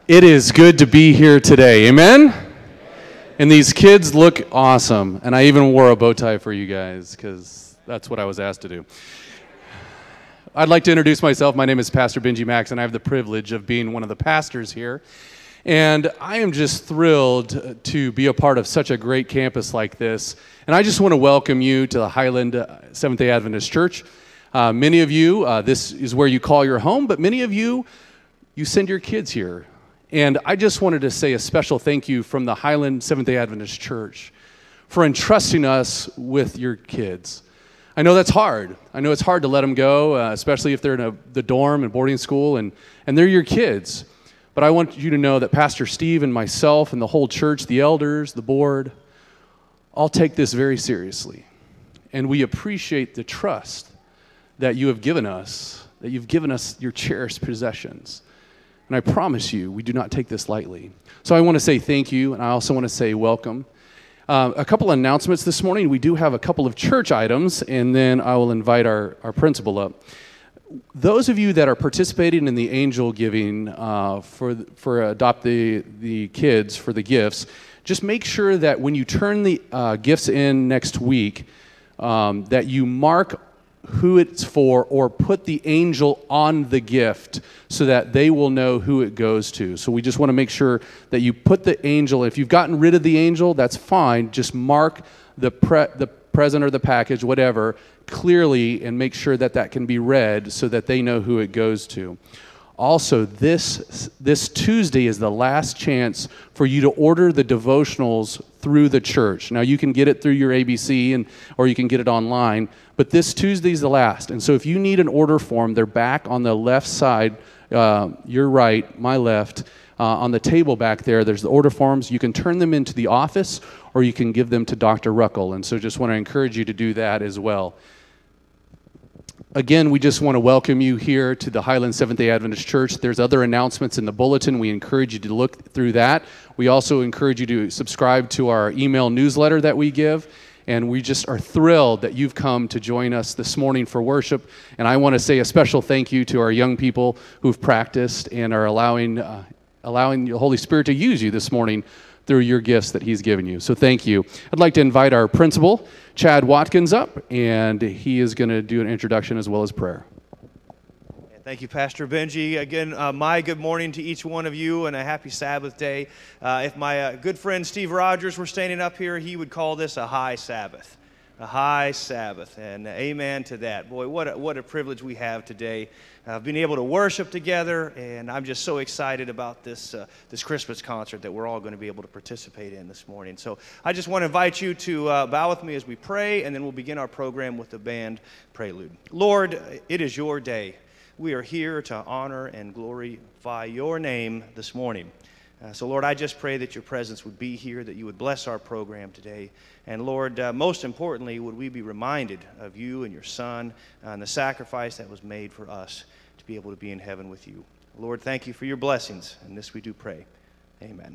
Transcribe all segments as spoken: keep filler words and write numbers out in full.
It is good to be here today, amen? And these kids look awesome, and I even wore a bow tie for you guys because that's what I was asked to do. I'd like to introduce myself. My name is Pastor Benji Max, and I have the privilege of being one of the pastors here. And I am just thrilled to be a part of such a great campus like this. And I just want to welcome you to the Highland Seventh-day Adventist Church. Uh, many of you, uh, this is where you call your home, but many of you, you send your kids here. And I just wanted to say a special thank you from the Highland Seventh-day Adventist Church for entrusting us with your kids. I know that's hard. I know it's hard to let them go, uh, especially if they're in a, the dorm and boarding school, and, and they're your kids. But I want you to know that Pastor Steve and myself and the whole church, the elders, the board, all take this very seriously. And we appreciate the trust that you have given us, that you've given us your cherished possessions. And I promise you, we do not take this lightly. So I want to say thank you, and I also want to say welcome. Uh, a couple of announcements this morning. We do have a couple of church items, and then I will invite our, our principal up. Those of you that are participating in the angel giving uh, for for Adopt the, the Kids for the gifts, just make sure that when you turn the uh, gifts in next week, um, that you mark who it's for or put the angel on the gift so that they will know who it goes to. So we just want to make sure that you put the angel. If you've gotten rid of the angel, that's fine. Just mark the pre the present or the package, whatever, clearly and make sure that that can be read so that they know who it goes to. Also, this, this Tuesday is the last chance for you to order the devotionals through the church. Now, you can get it through your A B C, and or you can get it online, but this Tuesday is the last. And so if you need an order form, they're back on the left side, uh, your right, my left, uh, on the table back there. There's the order forms. You can turn them into the office, or you can give them to Doctor Ruckel. And so just want to encourage you to do that as well. Again, we just want to welcome you here to the Highland Seventh-day Adventist Church. There's other announcements in the bulletin. We encourage you to look through that. We also encourage you to subscribe to our email newsletter that we give. And we just are thrilled that you've come to join us this morning for worship. And I want to say a special thank you to our young people who've practiced and are allowing, uh, allowing the Holy Spirit to use you this morning through your gifts that he's given you. So thank you. I'd like to invite our principal, Chad Watkins, up, and he is going to do an introduction as well as prayer. Thank you, Pastor Benji. Again, uh, my good morning to each one of you and a happy Sabbath day. Uh, if my uh, good friend Steve Rogers were standing up here, he would call this a high Sabbath. A high Sabbath, and amen to that. Boy, what a, what a privilege we have today of uh, being able to worship together, and I'm just so excited about this uh, this Christmas concert that we're all going to be able to participate in this morning. So I just want to invite you to uh, bow with me as we pray, and then we'll begin our program with the band prelude. Lord, it is your day. We are here to honor and glorify your name this morning. Uh, so, Lord, I just pray that your presence would be here, that you would bless our program today. And, Lord, uh, most importantly, would we be reminded of you and your Son uh, and the sacrifice that was made for us to be able to be in heaven with you. Lord, thank you for your blessings, and this we do pray. Amen.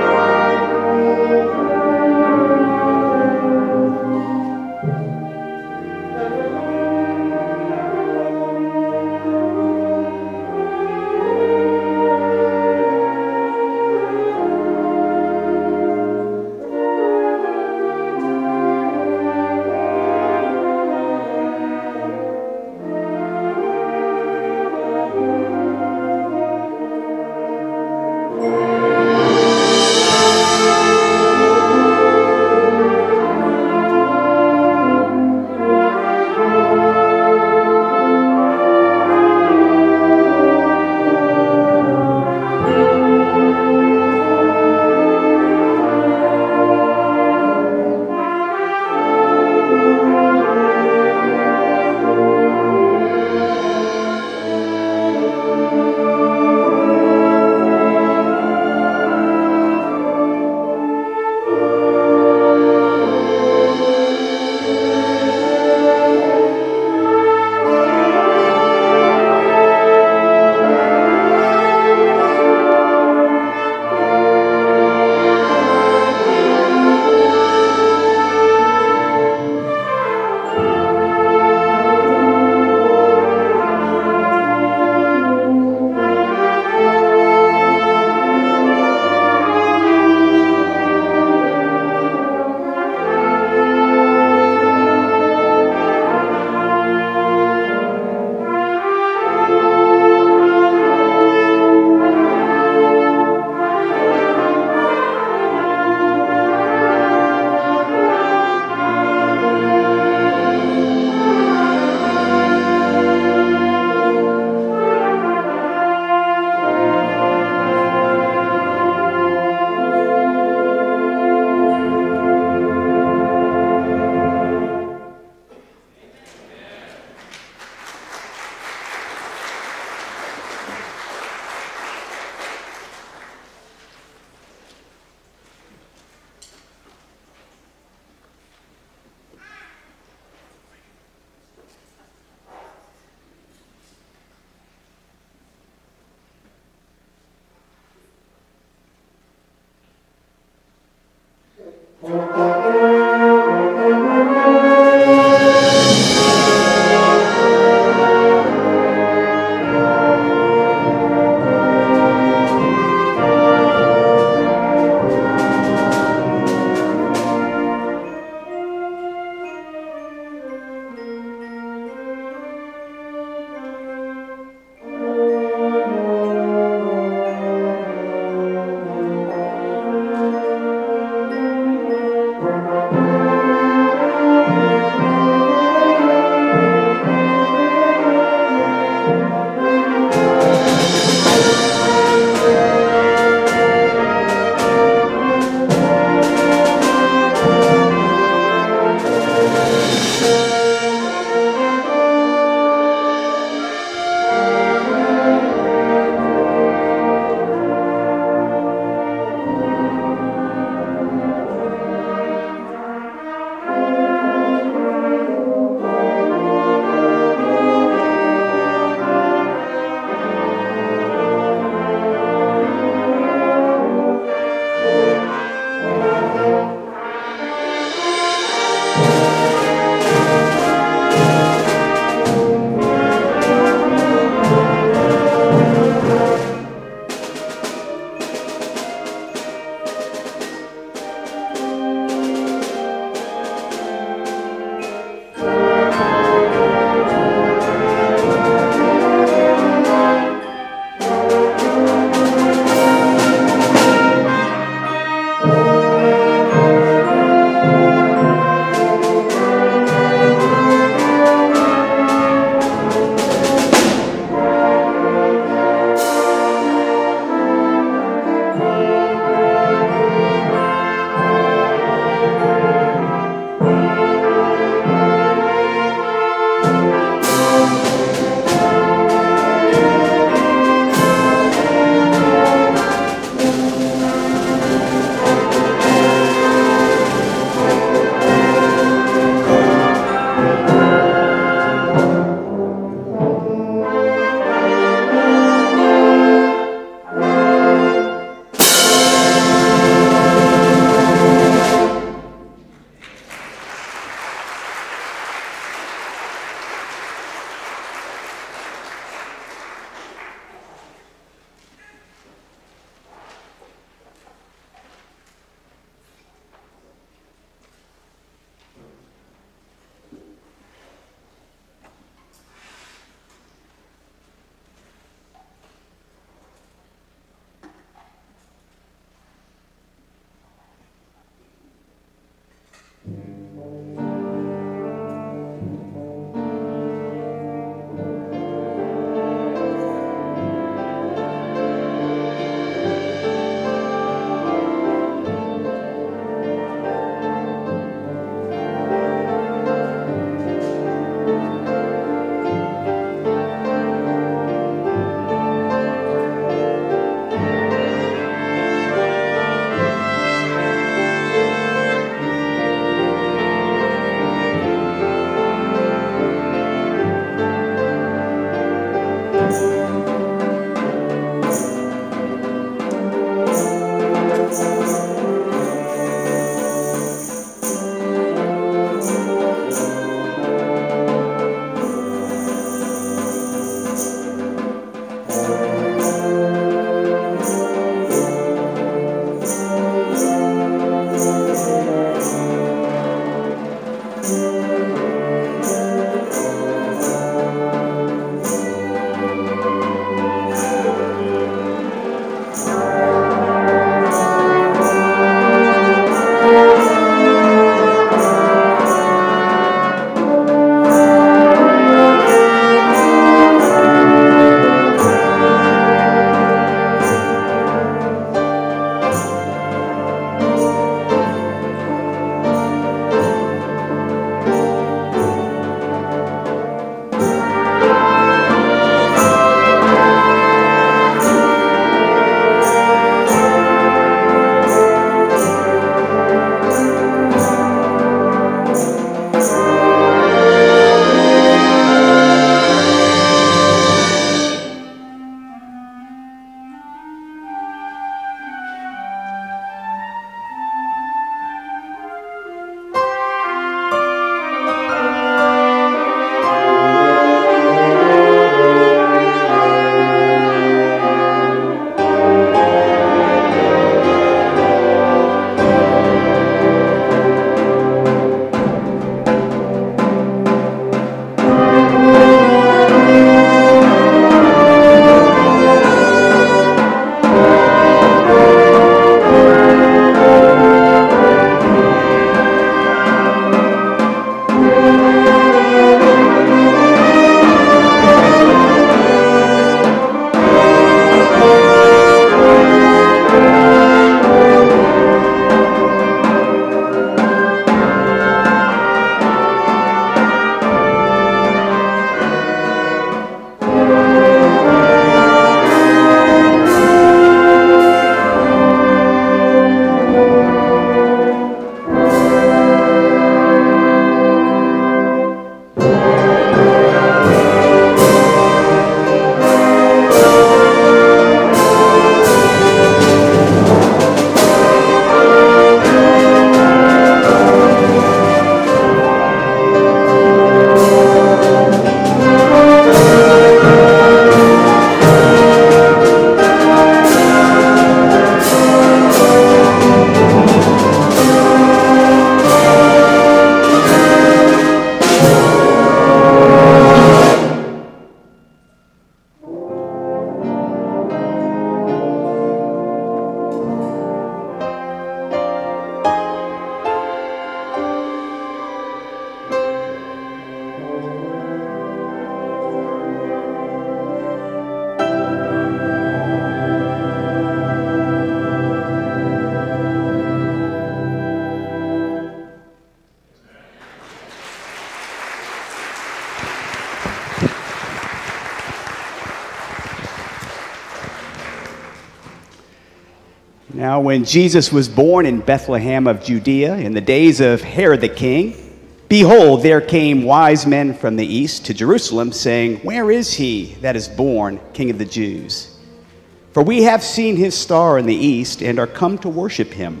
Now, when Jesus was born in Bethlehem of Judea in the days of Herod the king, behold, there came wise men from the east to Jerusalem, saying, Where is he that is born King of the Jews? For we have seen his star in the east and are come to worship him.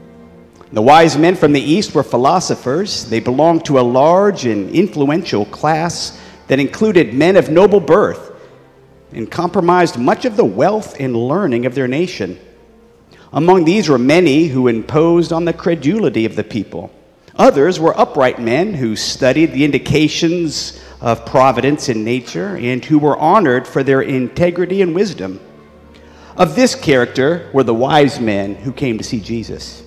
The wise men from the east were philosophers. They belonged to a large and influential class that included men of noble birth and comprised much of the wealth and learning of their nation. Among these were many who imposed on the credulity of the people. Others were upright men who studied the indications of providence in nature and who were honored for their integrity and wisdom. Of this character were the wise men who came to see Jesus.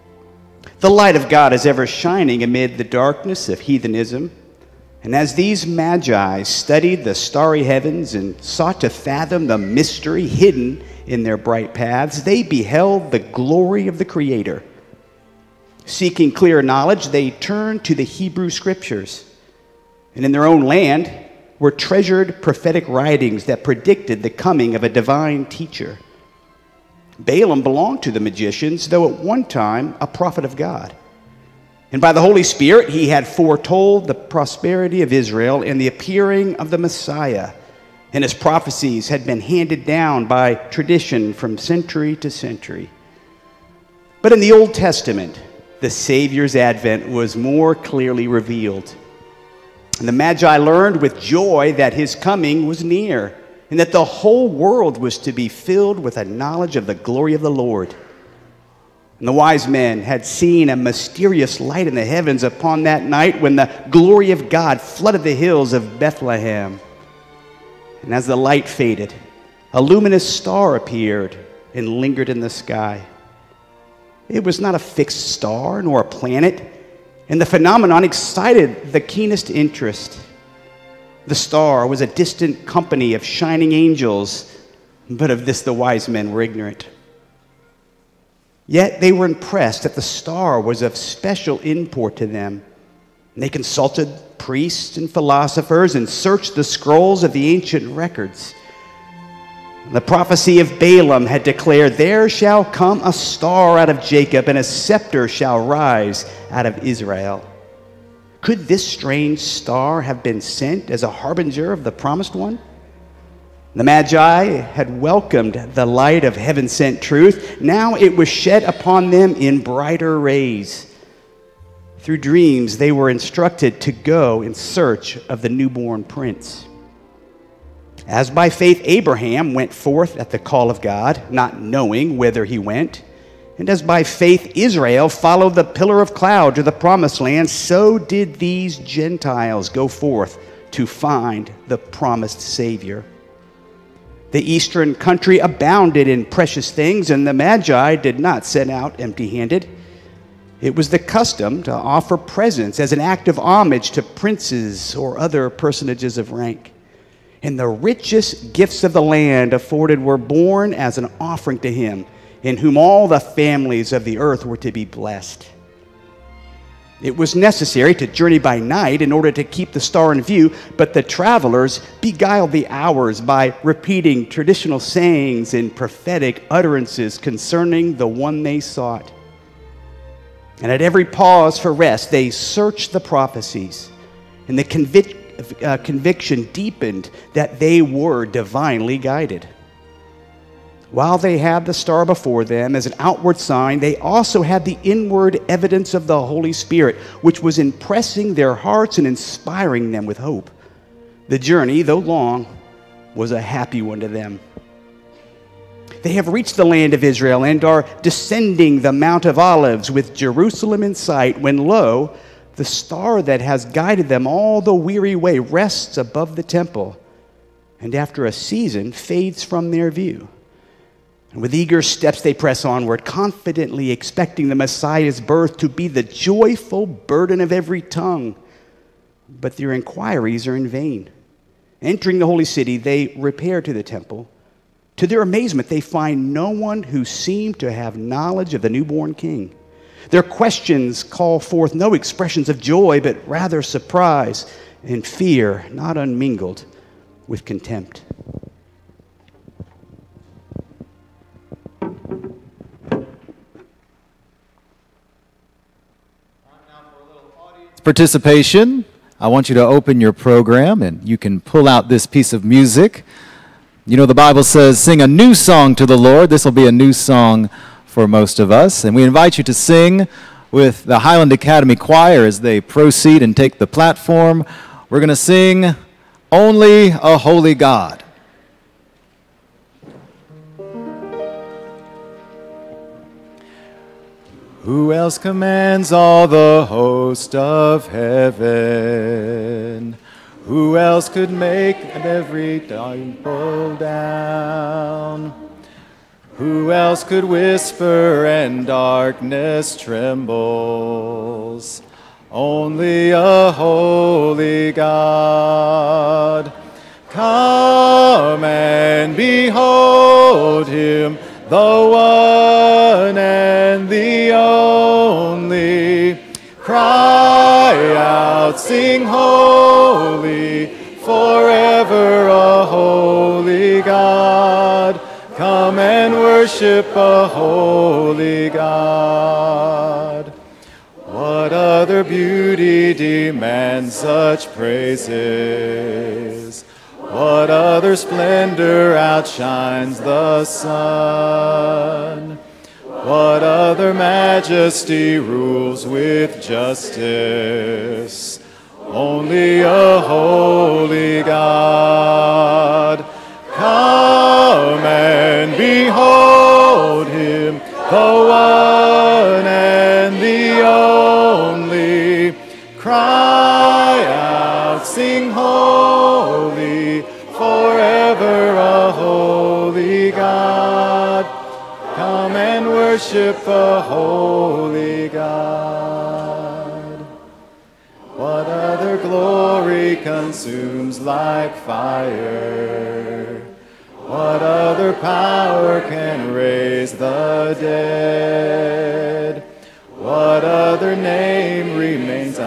The light of God is ever shining amid the darkness of heathenism. And as these magi studied the starry heavens and sought to fathom the mystery hidden in their bright paths, they beheld the glory of the Creator. Seeking clear knowledge, they turned to the Hebrew Scriptures. And in their own land were treasured prophetic writings that predicted the coming of a divine teacher. Balaam belonged to the magicians, though at one time a prophet of God. And by the Holy Spirit, he had foretold the prosperity of Israel and the appearing of the Messiah. And his prophecies had been handed down by tradition from century to century. But in the Old Testament, the Savior's advent was more clearly revealed. And the Magi learned with joy that his coming was near, and that the whole world was to be filled with a knowledge of the glory of the Lord. And the wise men had seen a mysterious light in the heavens upon that night when the glory of God flooded the hills of Bethlehem. And as the light faded, a luminous star appeared and lingered in the sky. It was not a fixed star nor a planet, and the phenomenon excited the keenest interest. The star was a distant company of shining angels, but of this the wise men were ignorant. Yet they were impressed that the star was of special import to them. And they consulted priests and philosophers and searched the scrolls of the ancient records. The prophecy of Balaam had declared, There shall come a star out of Jacob, and a scepter shall rise out of Israel. Could this strange star have been sent as a harbinger of the promised one? The Magi had welcomed the light of heaven-sent truth. Now it was shed upon them in brighter rays. Through dreams, they were instructed to go in search of the newborn prince. As by faith Abraham went forth at the call of God, not knowing whither he went, and as by faith Israel followed the pillar of cloud to the promised land, so did these Gentiles go forth to find the promised Savior. The eastern country abounded in precious things, and the Magi did not set out empty-handed. It was the custom to offer presents as an act of homage to princes or other personages of rank. And the richest gifts of the land afforded were borne as an offering to him, in whom all the families of the earth were to be blessed. It was necessary to journey by night in order to keep the star in view, but the travelers beguiled the hours by repeating traditional sayings and prophetic utterances concerning the one they sought. And at every pause for rest, they searched the prophecies, and the convic- uh, conviction deepened that they were divinely guided. While they had the star before them as an outward sign, they also had the inward evidence of the Holy Spirit, which was impressing their hearts and inspiring them with hope. The journey, though long, was a happy one to them. They have reached the land of Israel and are descending the Mount of Olives with Jerusalem in sight, when lo, the star that has guided them all the weary way rests above the temple, and after a season fades from their view. And with eager steps they press onward, confidently expecting the Messiah's birth to be the joyful burden of every tongue. But their inquiries are in vain. Entering the holy city, they repair to the temple. To their amazement, they find no one who seemed to have knowledge of the newborn king. Their questions call forth no expressions of joy, but rather surprise and fear, not unmingled with contempt. participation, I want you to open your program and you can pull out this piece of music. You know, the Bible says, sing a new song to the Lord. This will be a new song for most of us. And we invite you to sing with the Highland Academy Choir as they proceed and take the platform. We're going to sing Only a Holy God. Who else commands all the host of heaven? Who else could make every temple down? Who else could whisper and darkness trembles? Only a holy God. Come and behold him, the one and the only. Cry out, sing holy, forever a holy God. Come and worship a holy God. What other beauty demands such praises? What other splendor outshines the sun? What other majesty rules with justice? Only a holy God. Come and behold him, the one and the only. Cry out, sing holy, forever a holy God. Come and worship a holy God. What other glory consumes like fire? What other power can raise the dead? What other name remains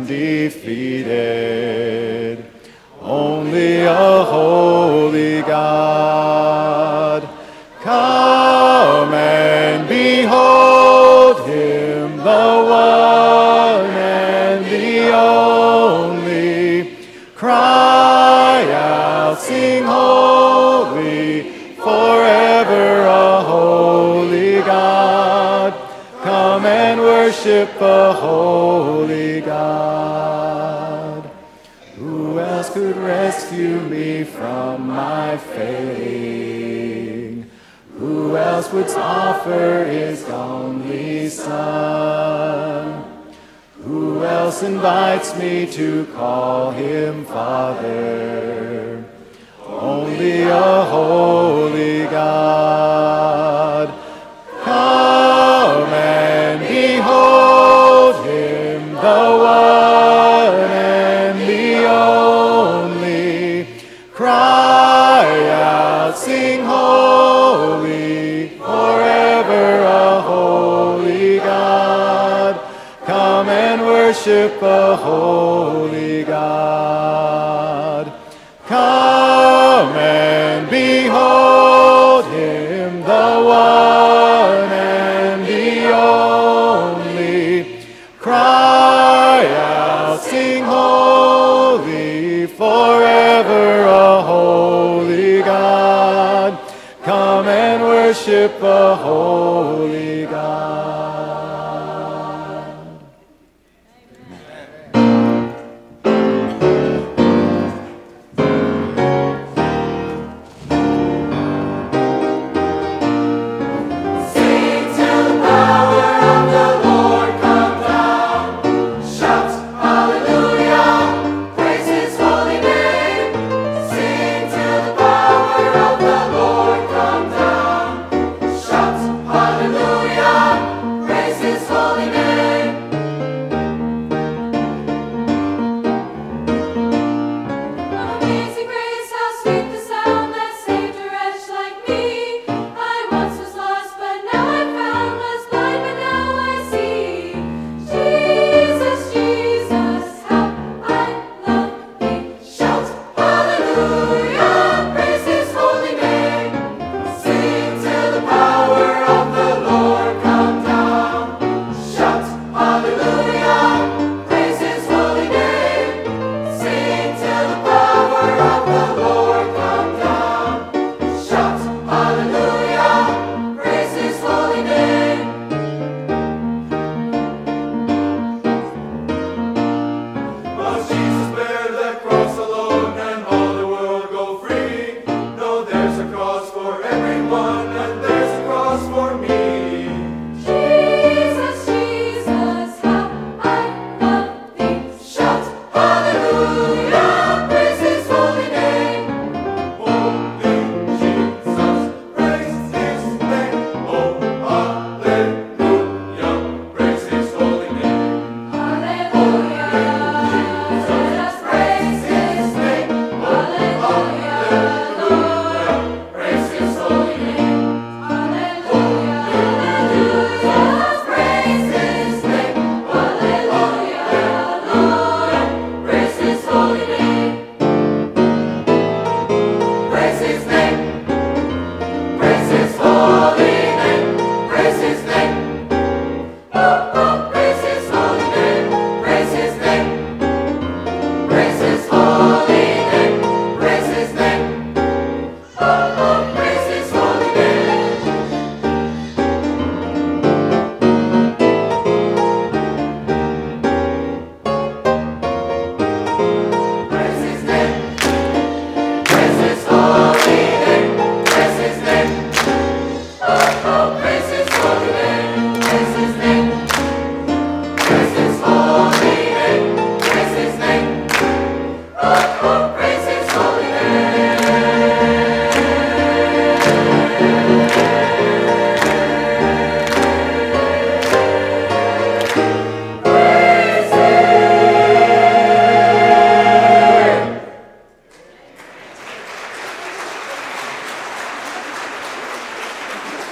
undefeated? Only a holy God. Come and behold him, the one and the only. Cry out, sing holy, forever a holy God. Come and worship a holy God. Who else could rescue me from my failing? Who else would offer his only Son? Who else invites me to call him Father? Only a holy God. Come and behold him, the one and the only. Cry out, sing holy, forever a holy God. Come and worship a holy God. Come and behold him, the one and the only. Cry out, sing holy, forever a holy God. Come and worship a holy God. Amen.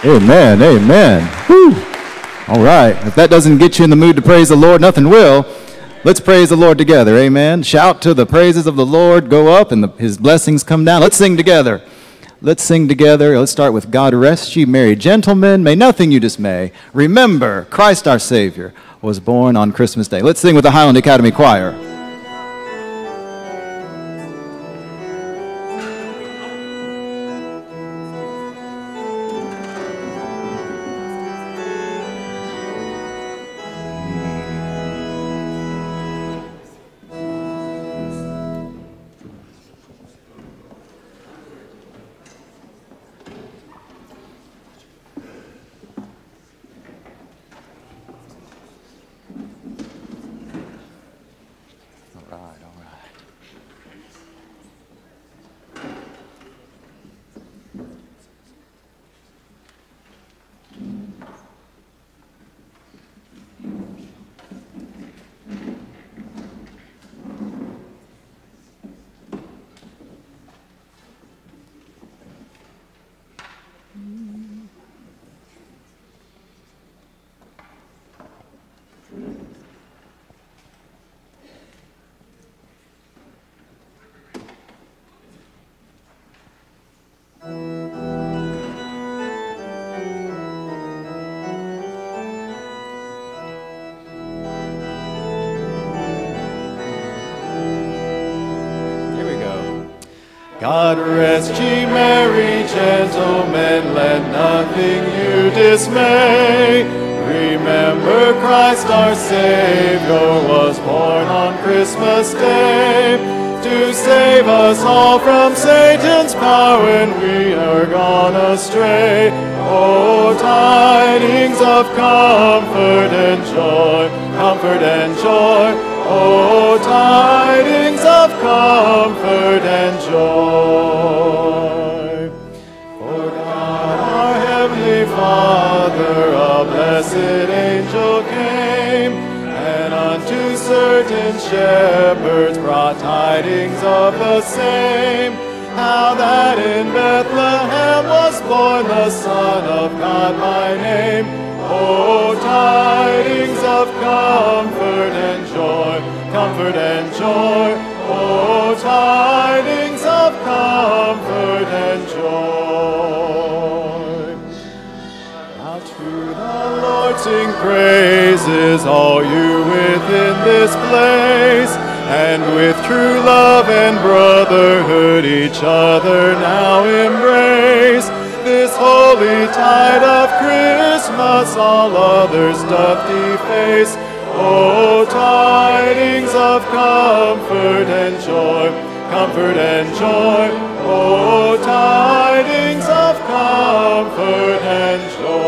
Amen, amen. Whew. All right, if that doesn't get you in the mood to praise the Lord, nothing will. Let's praise the Lord together, amen. Shout to the praises of the Lord, go up, and the, his blessings come down. Let's sing together. Let's sing together. Let's start with God rest ye merry gentlemen, may nothing you dismay. Remember, Christ our Savior was born on Christmas Day. Let's sing with the Highland Academy Choir. God rest ye merry gentlemen, let nothing you dismay. Remember Christ our Savior was born on Christmas Day, to save us all from Satan's power when we are gone astray. Oh, tidings of comfort and joy, comfort and joy. Oh, tidings of comfort and joy. For God our Heavenly Father, a blessed angel came, and unto certain shepherds brought tidings of the same, how that in Bethlehem was born the Son of God by name. Oh, tidings of comfort and joy, comfort and joy. Oh, tidings of comfort and joy. Now to the Lord sing praises, all you within this place, and with true love and brotherhood each other now embrace. This holy tide of Christmas all others doth deface. Oh, tidings of comfort and joy, comfort and joy. Oh, tidings of comfort and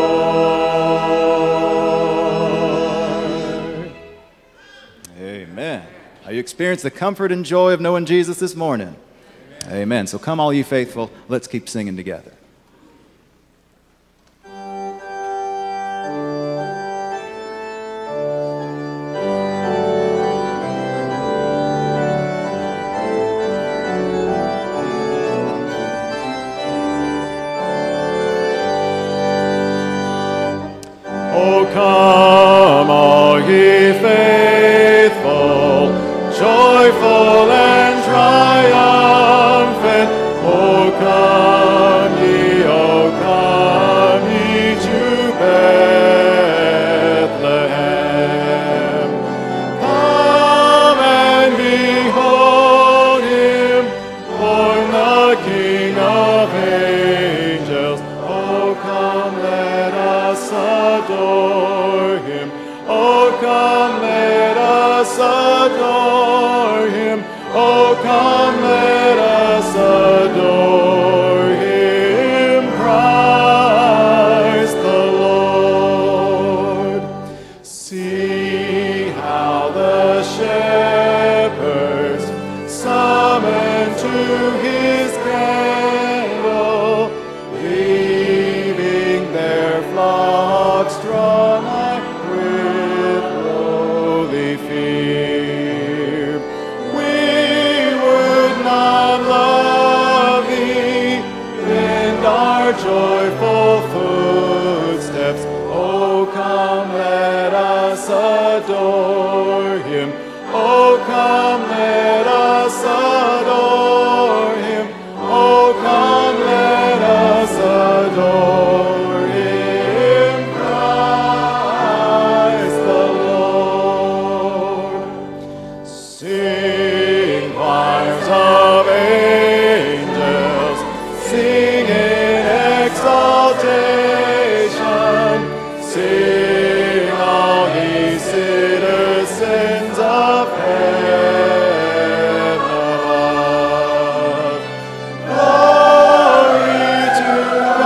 joy. Amen. Are you experiencing the comfort and joy of knowing Jesus this morning? Amen. Amen. So come all you faithful, let's keep singing together. Oh, come, all ye faithful, joyful and triumphant. Oh, come ye, oh, come ye to Bethlehem. Come and behold him, born the King of angels. Oh, come, let us adore him. Oh, come, let us adore him. Oh, come, let us adore him, Christ the Lord. See how the shepherds summon to his cradle, leaving their flocks drawn nigh with lowly fear. We were Sing all ye citizens of heaven above. Glory to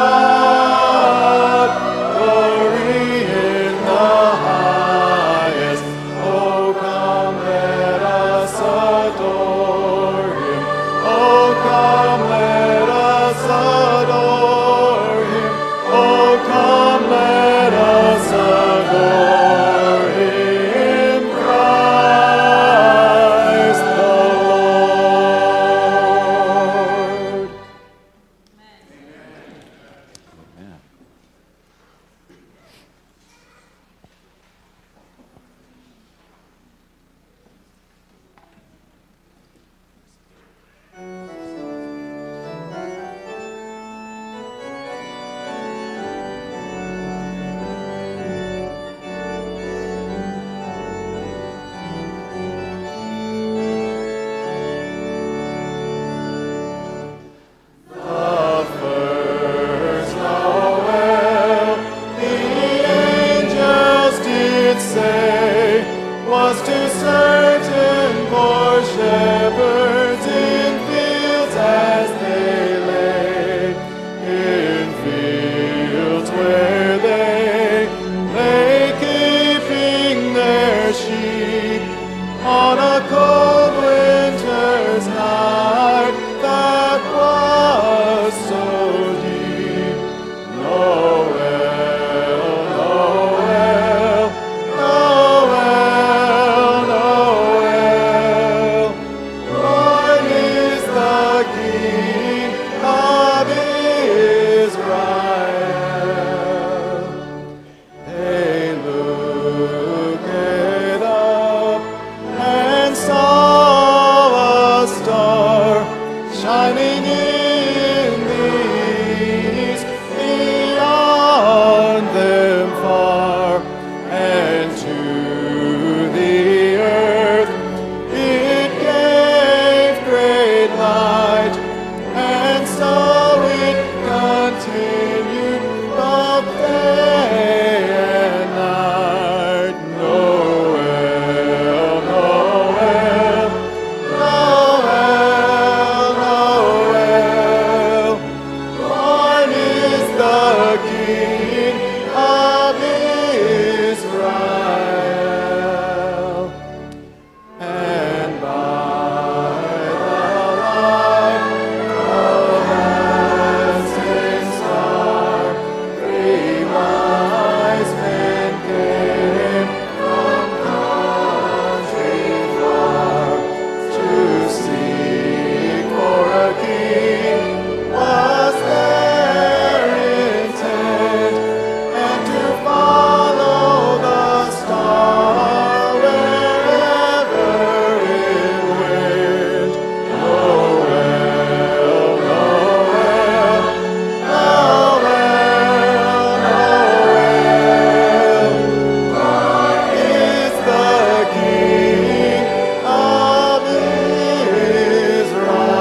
God, glory in the highest. Oh, come, let us adore him. Oh, come, let us adore him. Oh, come, let us adore him, Christ the Lord. The first Noel, the angels did say, was to certain poor shepherds in fields as they lay, in fields where they lay keeping their sheep on a cold winter's night that was so deep. Noel, Noel, Noel, Noel. Born is the King of Israel. They looked up and saw a star shining in the east beyond them far, and to the earth it gave great light, and so it continued both day and night. Noel, Noel, Noel, Noel. Born is the King of Israel. And by the light of dancing star, three wise men came from country far to seek for a king. Was their intent, and to follow the star wherever it went. Noel, Noel, Noel, Noel. Born is the King of Israel.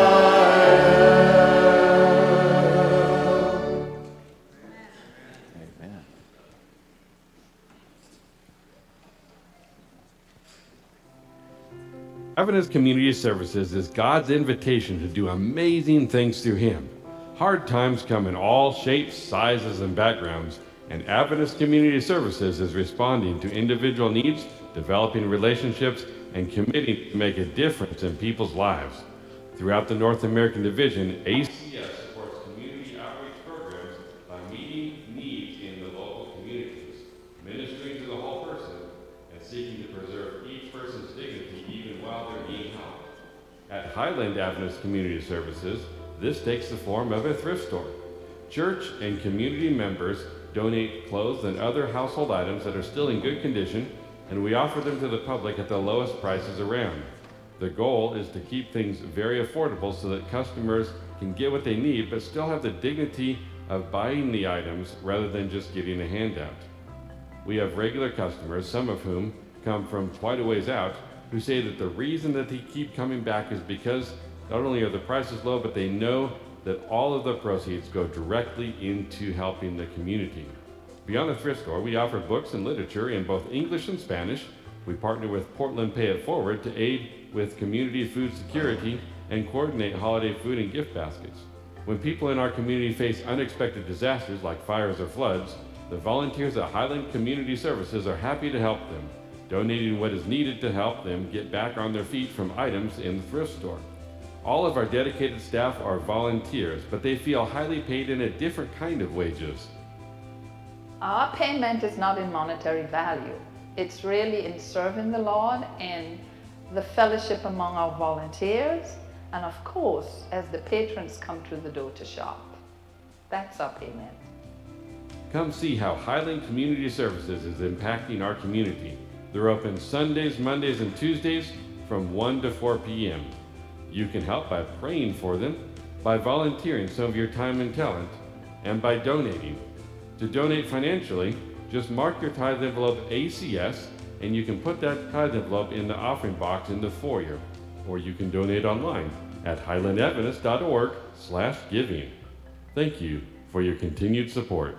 Adventist Community Services is God's invitation to do amazing things through Him. Hard times come in all shapes, sizes, and backgrounds, and Adventist Community Services is responding to individual needs, developing relationships, and committing to make a difference in people's lives. Throughout the North American Division, A C S supports community outreach programs by meeting needs in the local communities, ministering to the whole person, and seeking to preserve each person's dignity even while they're being helped. At Highland Adventist Community Services, this takes the form of a thrift store. Church and community members donate clothes and other household items that are still in good condition, and we offer them to the public at the lowest prices around. The goal is to keep things very affordable so that customers can get what they need but still have the dignity of buying the items rather than just getting a handout. We have regular customers, some of whom come from quite a ways out, who say that the reason that they keep coming back is because not only are the prices low, but they know that all of the proceeds go directly into helping the community. Beyond the thrift store, we offer books and literature in both English and Spanish. We partner with Portland Pay It Forward to aid with community food security and coordinate holiday food and gift baskets. When people in our community face unexpected disasters like fires or floods, the volunteers at Highland Community Services are happy to help them, donating what is needed to help them get back on their feet from items in the thrift store. All of our dedicated staff are volunteers, but they feel highly paid in a different kind of wages. Our payment is not in monetary value. It's really in serving the Lord and the fellowship among our volunteers, and of course, as the patrons come through the door to shop. That's our payment. Come see how Highland Community Services is impacting our community. They're open Sundays, Mondays, and Tuesdays from one to four p m You can help by praying for them, by volunteering some of your time and talent, and by donating. To donate financially, just mark your tithe envelope A C S, and you can put that tithe envelope in the offering box in the foyer, or you can donate online at highland adventist dot org slash giving. Thank you for your continued support.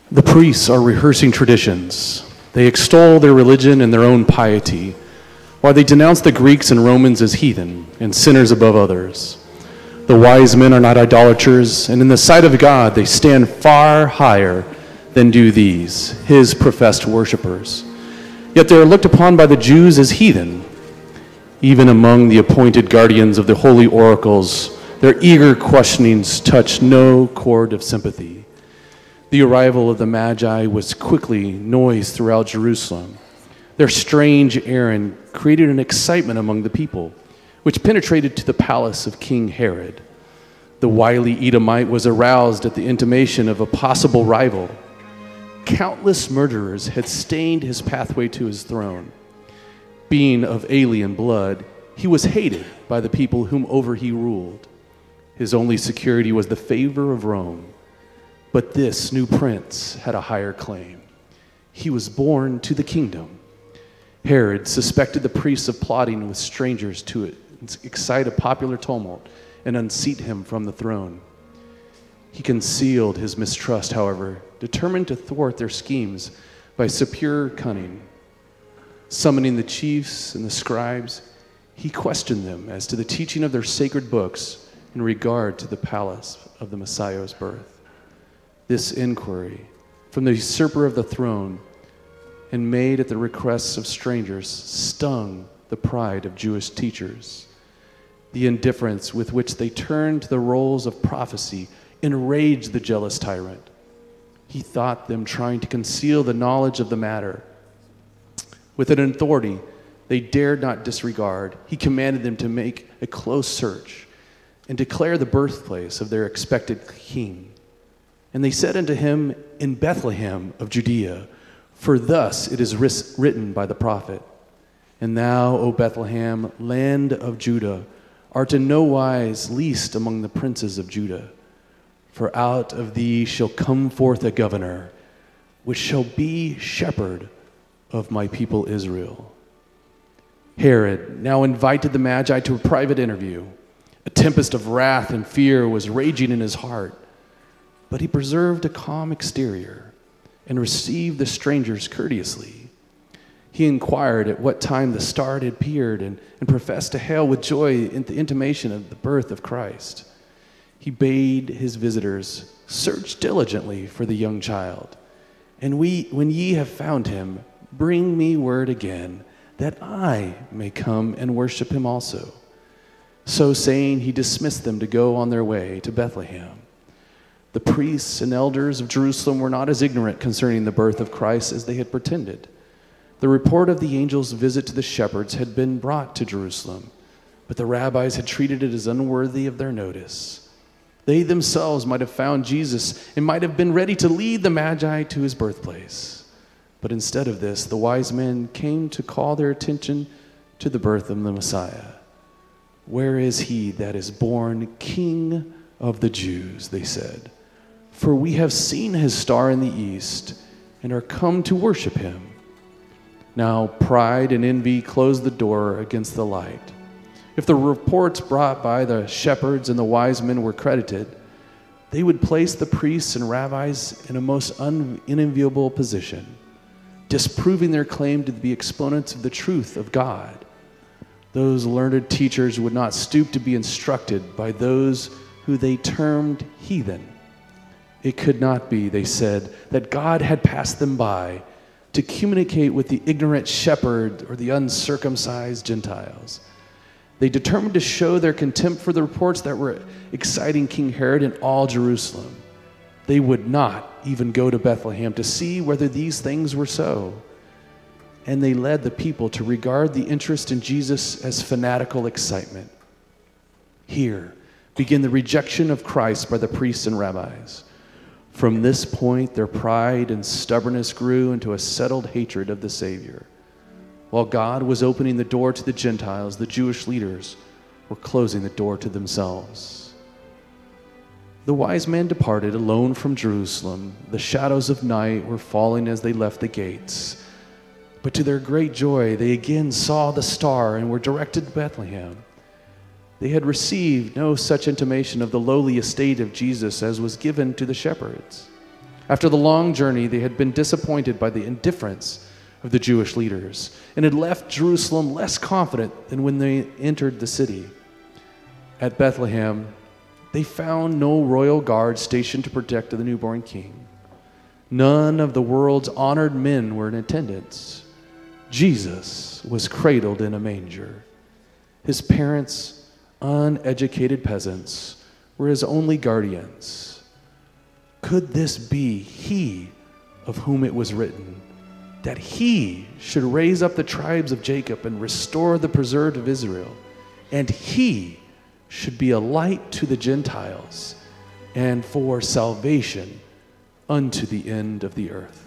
The priests are rehearsing traditions. They extol their religion and their own piety, while they denounce the Greeks and Romans as heathen and sinners above others. The wise men are not idolaters, and in the sight of God they stand far higher than do these, his professed worshipers. Yet they are looked upon by the Jews as heathen. Even among the appointed guardians of the holy oracles, their eager questionings touch no chord of sympathy. The arrival of the Magi was quickly noised throughout Jerusalem. Their strange errand created an excitement among the people, which penetrated to the palace of King Herod. The wily Edomite was aroused at the intimation of a possible rival. Countless murderers had stained his pathway to his throne. Being of alien blood, he was hated by the people whom over he ruled. His only security was the favor of Rome. But this new prince had a higher claim. He was born to the kingdom. Herod suspected the priests of plotting with strangers to excite a popular tumult and unseat him from the throne. He concealed his mistrust, however, determined to thwart their schemes by superior cunning. Summoning the chiefs and the scribes, he questioned them as to the teaching of their sacred books in regard to the palace of the Messiah's birth. This inquiry from the usurper of the throne and made at the requests of strangers stung the pride of Jewish teachers. The indifference with which they turned to the roles of prophecy enraged the jealous tyrant. He thought them trying to conceal the knowledge of the matter. With an authority they dared not disregard, he commanded them to make a close search and declare the birthplace of their expected king. And they said unto him, in Bethlehem of Judea, for thus it is written by the prophet, and thou, O Bethlehem, land of Judah, art in no wise least among the princes of Judah. For out of thee shall come forth a governor, which shall be shepherd of my people Israel. Herod now invited the Magi to a private interview. A tempest of wrath and fear was raging in his heart. But he preserved a calm exterior and received the strangers courteously. He inquired at what time the star had appeared and, and professed to hail with joy in the intimation of the birth of Christ. He bade his visitors search diligently for the young child. And we, when ye have found him, bring me word again, that I may come and worship him also. So saying, he dismissed them to go on their way to Bethlehem. The priests and elders of Jerusalem were not as ignorant concerning the birth of Christ as they had pretended. The report of the angel's visit to the shepherds had been brought to Jerusalem, but the rabbis had treated it as unworthy of their notice. They themselves might have found Jesus and might have been ready to lead the Magi to his birthplace. But instead of this, the wise men came to call their attention to the birth of the Messiah. Where is he that is born King of the Jews, they said. For we have seen his star in the east and are come to worship him. Now pride and envy closed the door against the light. If the reports brought by the shepherds and the wise men were credited, they would place the priests and rabbis in a most unenviable position, disproving their claim to be exponents of the truth of God. Those learned teachers would not stoop to be instructed by those who they termed heathen. It could not be, they said, that God had passed them by to communicate with the ignorant shepherd or the uncircumcised Gentiles. They determined to show their contempt for the reports that were exciting King Herod in all Jerusalem. They would not even go to Bethlehem to see whether these things were so. And they led the people to regard the interest in Jesus as fanatical excitement. Here began the rejection of Christ by the priests and rabbis. From this point, their pride and stubbornness grew into a settled hatred of the Savior. While God was opening the door to the Gentiles, the Jewish leaders were closing the door to themselves. The wise men departed alone from Jerusalem. The shadows of night were falling as they left the gates. But to their great joy, they again saw the star and were directed to Bethlehem. They had received no such intimation of the lowly estate of Jesus as was given to the shepherds. After the long journey, they had been disappointed by the indifference of the Jewish leaders and had left Jerusalem less confident than when they entered the city. At Bethlehem, they found no royal guard stationed to protect the newborn king. None of the world's honored men were in attendance. Jesus was cradled in a manger. His parents, uneducated peasants, were his only guardians. Could this be he of whom it was written, that he should raise up the tribes of Jacob and restore the preserved of Israel, and he should be a light to the Gentiles and for salvation unto the end of the earth?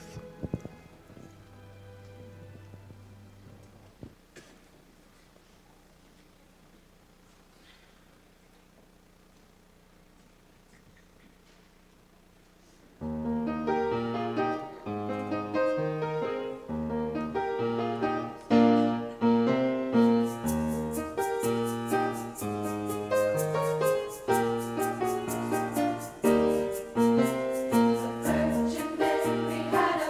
Virgin Mary had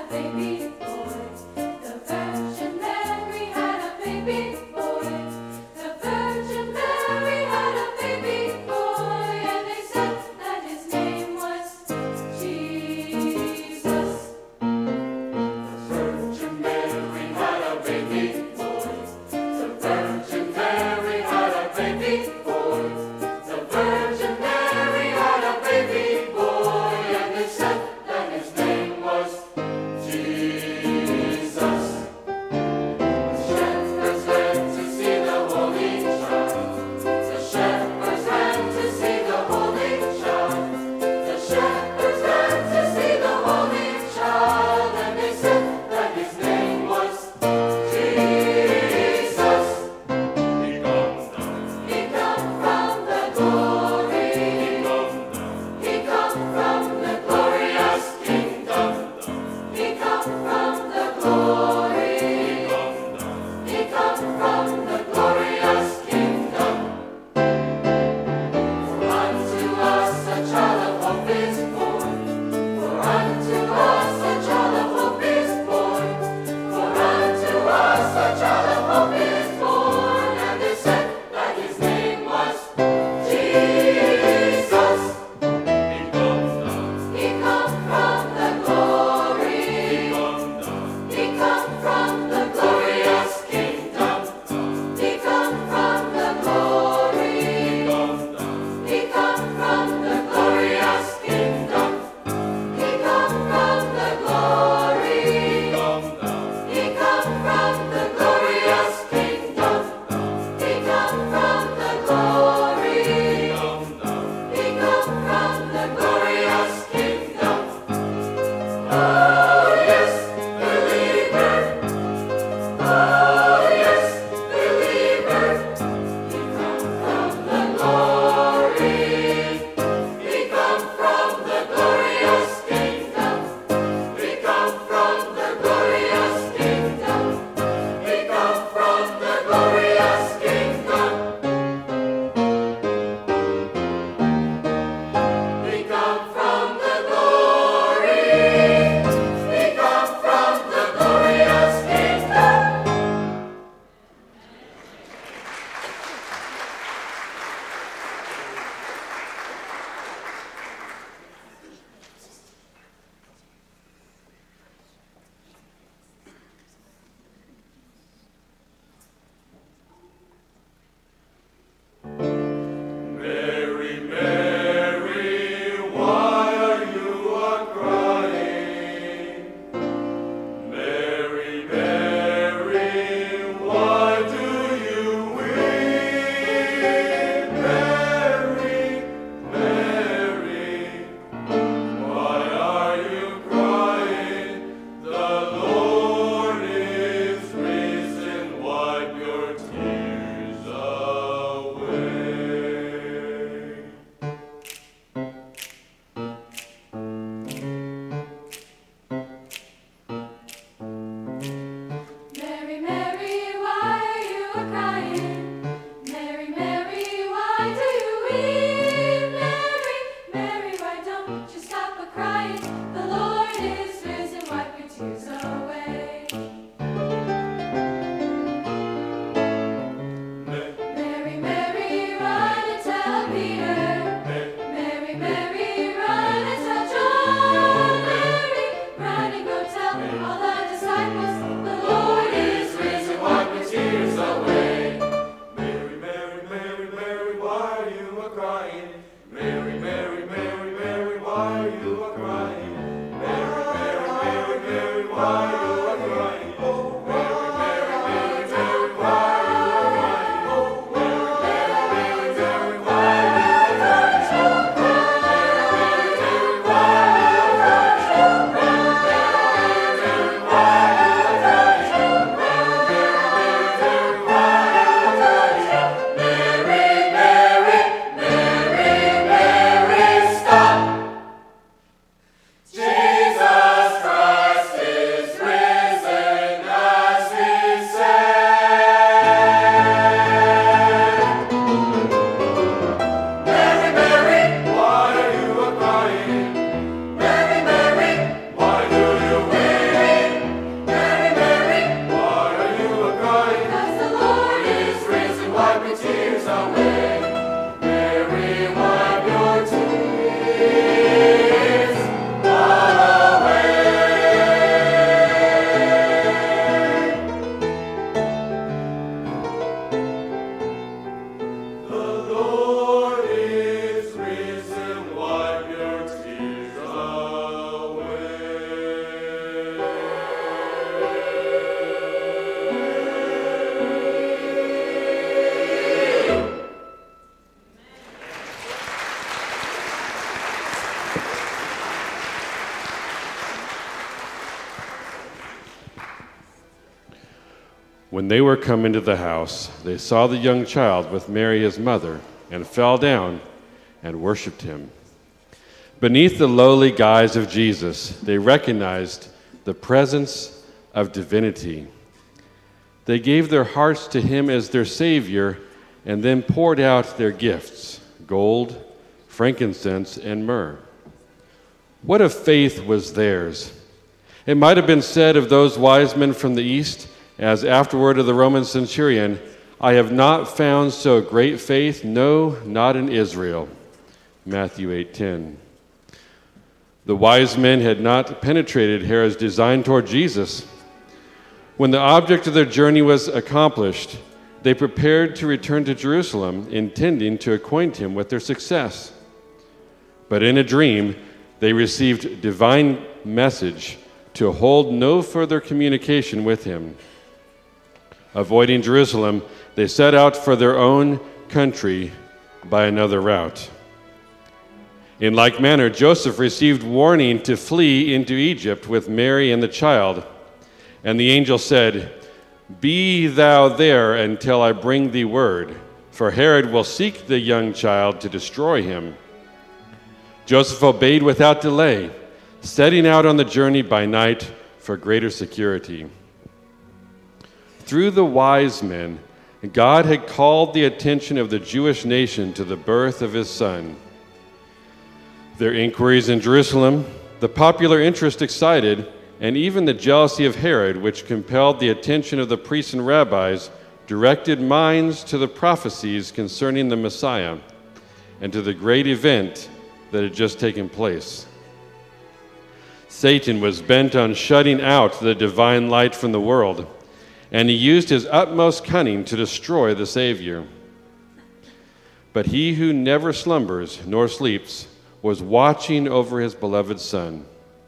crying? Mary, Mary, Mary, Mary, why are you a crying? Mary, Mary, Mary, Mary, why are you a crying? Oh, Mary, Mary, Mary, Mary, why are you a crying? Oh, Mary, Mary, Mary, Mary, why are you a crying? Oh, Mary, Mary, Mary, why are you a crying? Oh, Mary, Mary, Mary, why are you a crying? Oh, Mary, Mary, Mary, why are you a crying? Mary, Mary, Mary, Mary, stop! Jesus Christ is risen as he said. Mary, Mary, why are you a crying? Mary, Mary, why do you weep? Mary, Mary, why are you a crying? As the Lord is risen, wipe your tears away. Mary, wipe your tears all away. The Lord is risen, wipe your tears away. When they were come into the house, they saw the young child with Mary his mother, and fell down and worshipped him. Beneath the lowly guise of Jesus, they recognized the presence of divinity. They gave their hearts to him as their Savior, and then poured out their gifts, gold, frankincense, and myrrh. What a faith was theirs! It might have been said of those wise men from the east, as afterward of the Roman centurion, I have not found so great faith, no, not in Israel. Matthew eight ten. The wise men had not penetrated Herod's design toward Jesus. When the object of their journey was accomplished, they prepared to return to Jerusalem, intending to acquaint him with their success. But in a dream, they received divine message to hold no further communication with him. Avoiding Jerusalem, they set out for their own country by another route. In like manner, Joseph received warning to flee into Egypt with Mary and the child. And the angel said, Be thou there until I bring thee word, for Herod will seek the young child to destroy him. Joseph obeyed without delay, setting out on the journey by night for greater security. Through the wise men, God had called the attention of the Jewish nation to the birth of his son. Their inquiries in Jerusalem, the popular interest excited, and even the jealousy of Herod, which compelled the attention of the priests and rabbis, directed minds to the prophecies concerning the Messiah and to the great event that had just taken place. Satan was bent on shutting out the divine light from the world, and he used his utmost cunning to destroy the Savior. But he who never slumbers nor sleeps was watching over his beloved Son.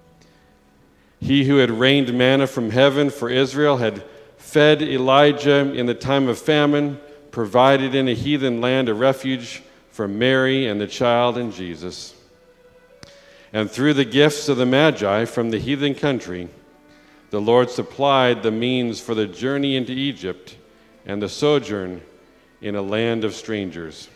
He who had rained manna from heaven for Israel had fed Elijah in the time of famine, provided in a heathen land a refuge for Mary and the child and Jesus. And through the gifts of the Magi from the heathen country, the Lord supplied the means for the journey into Egypt and the sojourn in a land of strangers.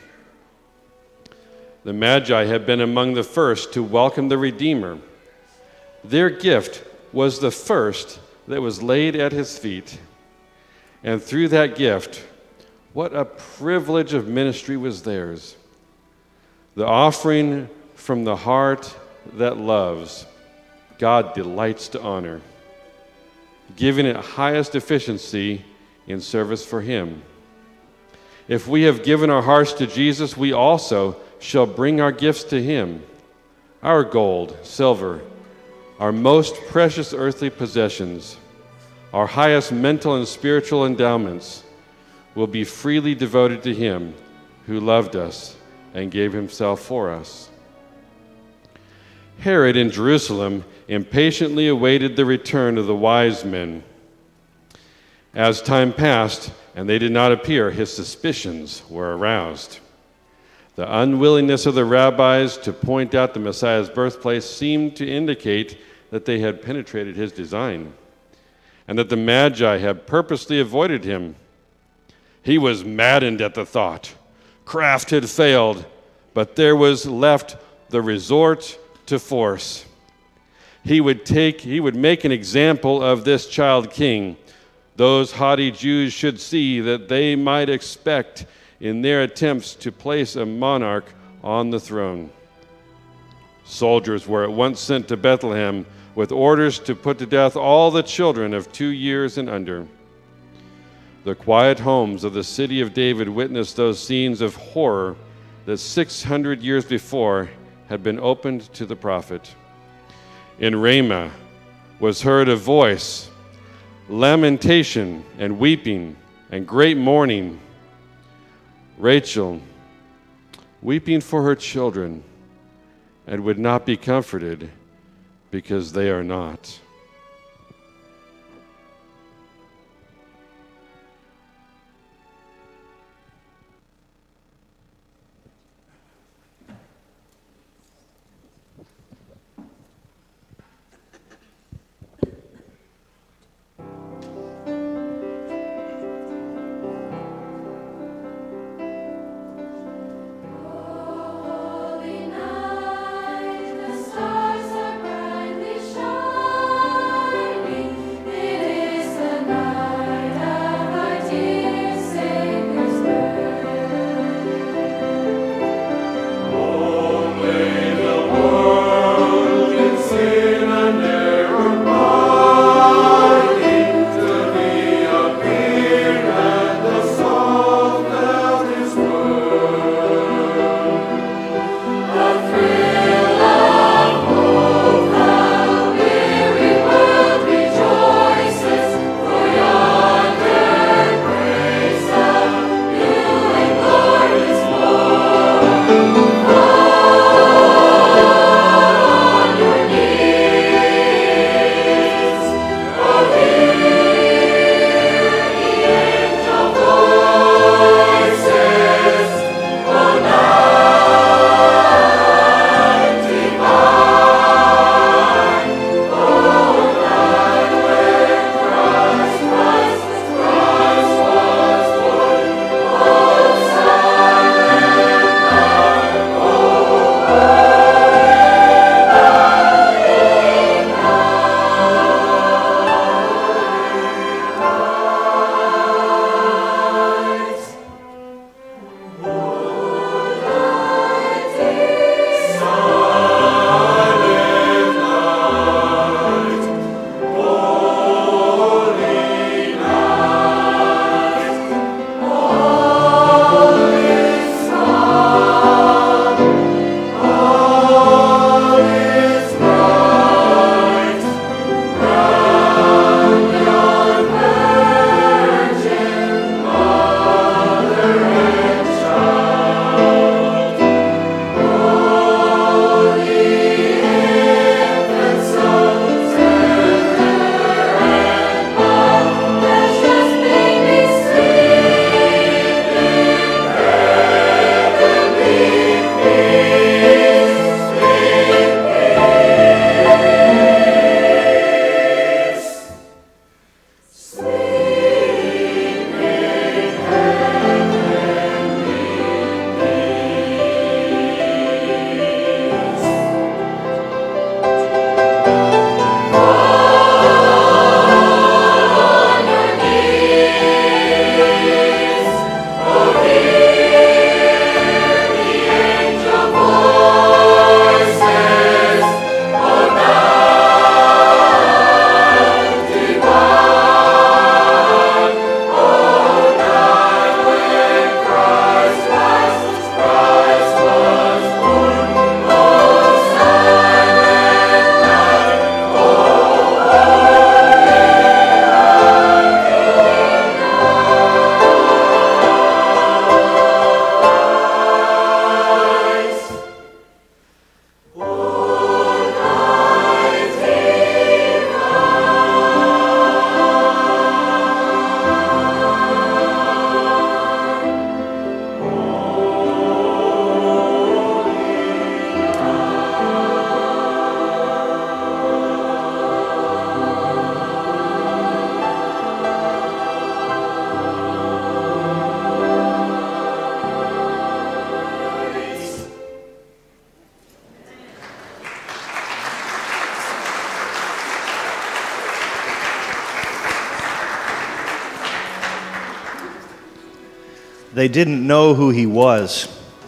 The Magi had been among the first to welcome the Redeemer. Their gift was the first that was laid at his feet. And through that gift, what a privilege of ministry was theirs. The offering from the heart that loves, God delights to honor, giving it highest efficiency in service for him. If we have given our hearts to Jesus, we also shall bring our gifts to him. Our gold, silver, our most precious earthly possessions, our highest mental and spiritual endowments will be freely devoted to him who loved us and gave himself for us. Herod in Jerusalem impatiently awaited the return of the wise men. As time passed and they did not appear, his suspicions were aroused. The unwillingness of the rabbis to point out the Messiah's birthplace seemed to indicate that they had penetrated his design, and that the Magi had purposely avoided him. He was maddened at the thought. Craft had failed, but there was left the resort to force. He would take, he would make an example of this child king. Those haughty Jews should see that they might expect in their attempts to place a monarch on the throne. Soldiers were at once sent to Bethlehem with orders to put to death all the children of two years and under. The quiet homes of the city of David witnessed those scenes of horror that six hundred years before had been opened to the prophet. In Ramah was heard a voice, lamentation and weeping and great mourning. Rachel, weeping for her children, and would not be comforted because they are not. Holy night, the stars are brightly shining. They didn't know who he was.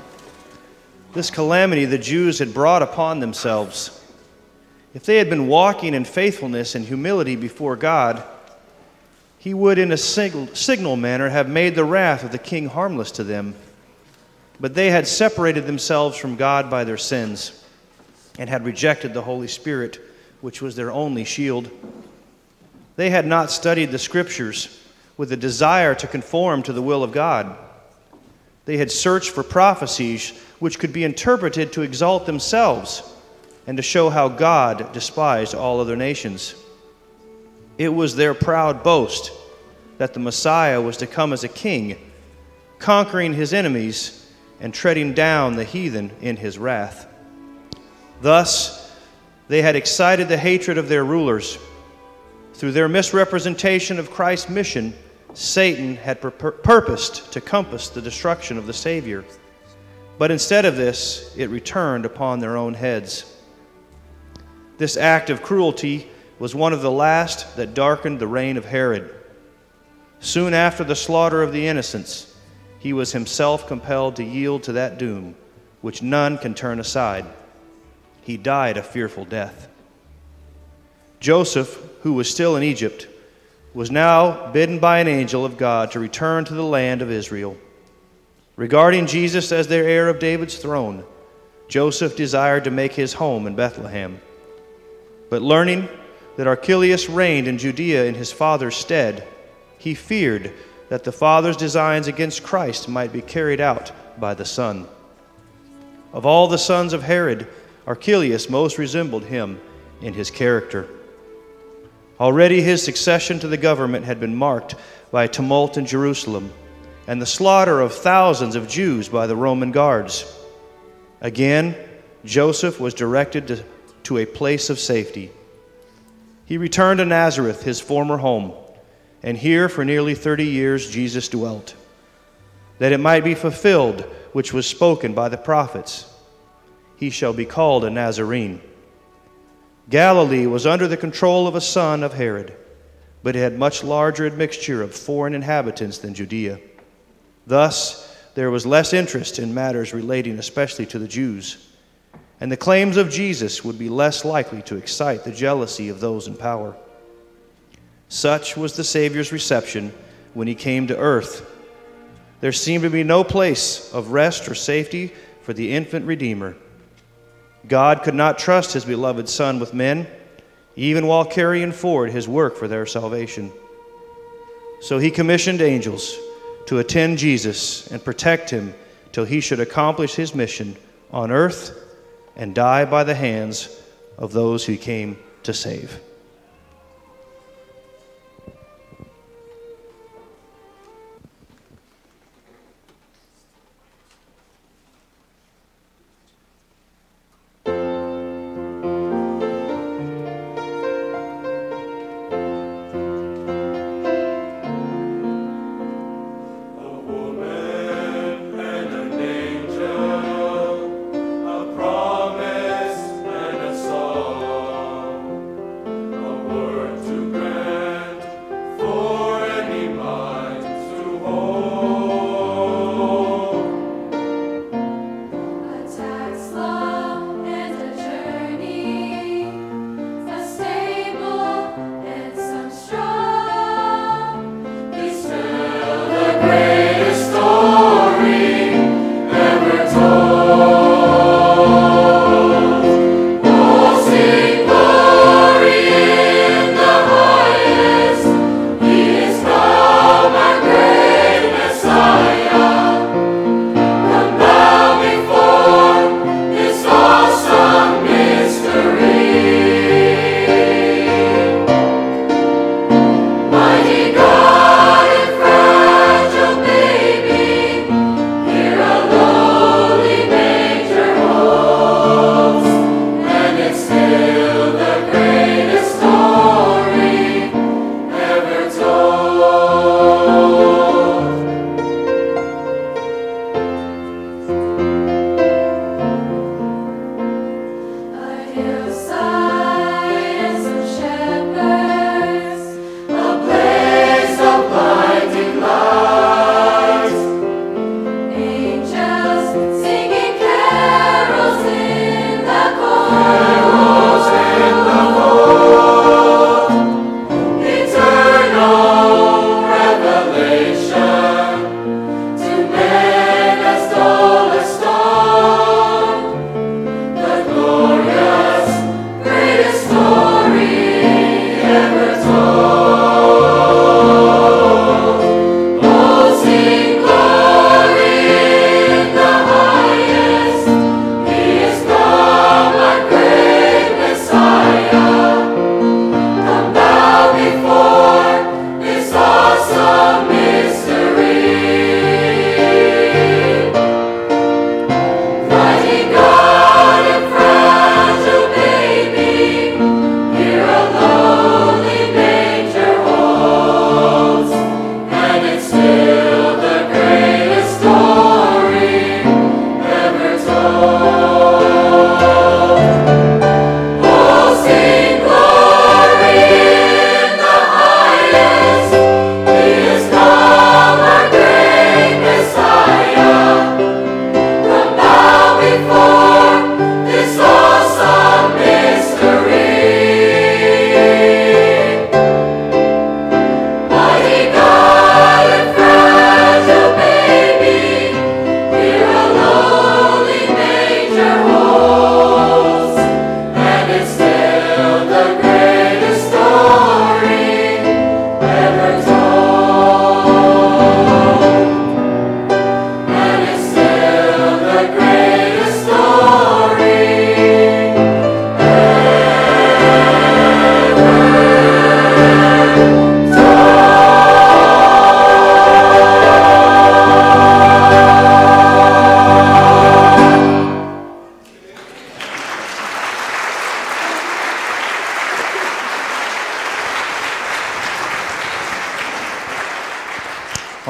This calamity the Jews had brought upon themselves. If they had been walking in faithfulness and humility before God, he would in a signal, signal manner have made the wrath of the king harmless to them. But they had separated themselves from God by their sins and had rejected the Holy Spirit, which was their only shield. They had not studied the Scriptures with a desire to conform to the will of God. They had searched for prophecies which could be interpreted to exalt themselves and to show how God despised all other nations. It was their proud boast that the Messiah was to come as a king, conquering his enemies and treading down the heathen in his wrath. Thus, they had excited the hatred of their rulers. Through their misrepresentation of Christ's mission, Satan had pur- purposed to compass the destruction of the Savior. But instead of this, it returned upon their own heads. This act of cruelty was one of the last that darkened the reign of Herod. Soon after the slaughter of the innocents, he was himself compelled to yield to that doom, which none can turn aside. He died a fearful death. Joseph, who was still in Egypt, was now bidden by an angel of God to return to the land of Israel. Regarding Jesus as their heir of David's throne, Joseph desired to make his home in Bethlehem. But learning that Archelaus reigned in Judea in his father's stead, he feared that the father's designs against Christ might be carried out by the son. Of all the sons of Herod, Archelaus most resembled him in his character. Already his succession to the government had been marked by a tumult in Jerusalem and the slaughter of thousands of Jews by the Roman guards. Again, Joseph was directed to, to a place of safety. He returned to Nazareth, his former home, and here for nearly thirty years Jesus dwelt, that it might be fulfilled which was spoken by the prophets. He shall be called a Nazarene. Galilee was under the control of a son of Herod, but it had much larger admixture of foreign inhabitants than Judea. Thus, there was less interest in matters relating especially to the Jews, and the claims of Jesus would be less likely to excite the jealousy of those in power. Such was the Savior's reception when he came to earth. There seemed to be no place of rest or safety for the infant Redeemer. God could not trust his beloved Son with men, even while carrying forward his work for their salvation. So he commissioned angels to attend Jesus and protect him till he should accomplish his mission on earth and die by the hands of those he came to save.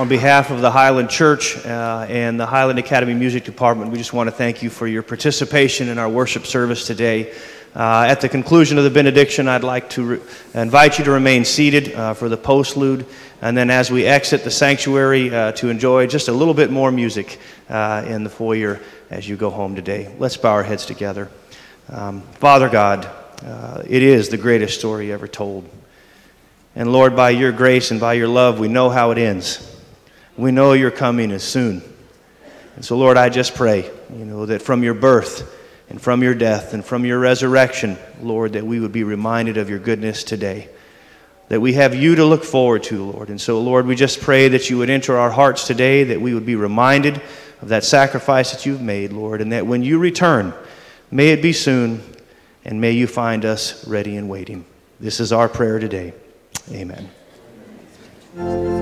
on behalf of the Highland Church uh, and the Highland Academy Music Department, we just want to thank you for your participation in our worship service today. Uh, at the conclusion of the benediction, I'd like to re- invite you to remain seated uh, for the postlude, and then as we exit the sanctuary uh, to enjoy just a little bit more music uh, in the foyer as you go home today. Let's bow our heads together. Um, Father God, uh, it is the greatest story ever told. And Lord, by your grace and by your love, we know how it ends. We know your coming is soon. And so, Lord, I just pray, you know, that from your birth and from your death and from your resurrection, Lord, that we would be reminded of your goodness today, that we have you to look forward to, Lord. And so, Lord, we just pray that you would enter our hearts today, that we would be reminded of that sacrifice that you've made, Lord, and that when you return, may it be soon, and may you find us ready and waiting. This is our prayer today. Amen.